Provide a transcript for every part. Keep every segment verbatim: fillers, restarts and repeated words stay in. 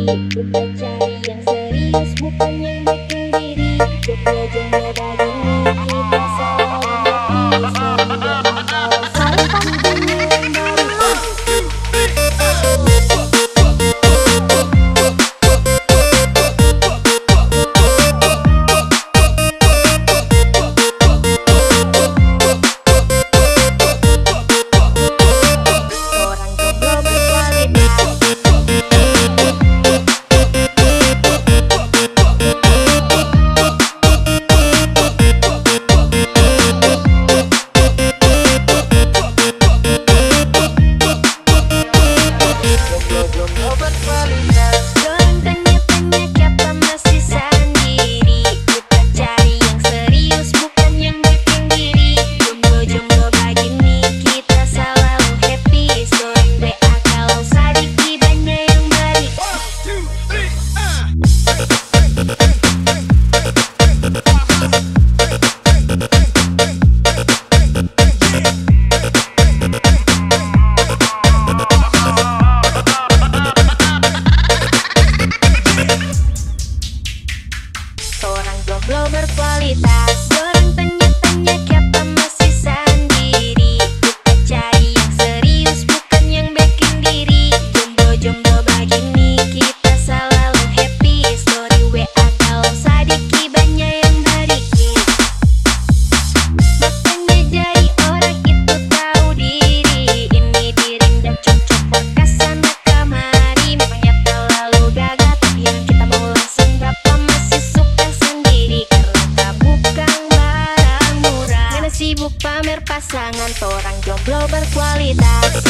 Kita cari yang serius, bukan yang bikin diri. Jomblo-jomblo begini kita selalu happy. Sehingga kalau salah punya yang baru. Jomblo berkualitas, orang tanya-tanya siapa masih sendiri. Kita cari yang serius, bukan yang bikin diri. Jomblo-jomblo begini kita selalu happy. Story W A kalau sadiki banyak yang bariki. Makanya jadi orang itu tahu diri. Ini diri dan cocok buat kesana kemari. Makanya terlalu gagah, tapi yang kita mau langsung berapa masih suka sendiri. Sibuk pamer pasangan, orang jomblo berkualitas.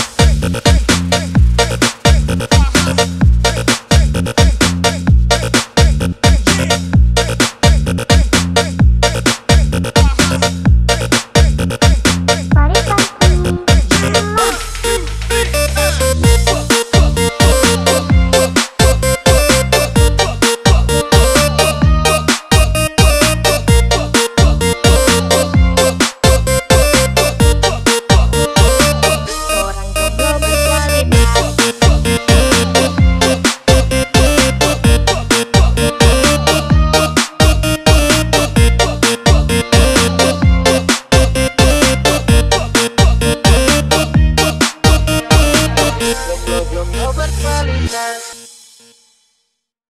Jomblo berkualitas.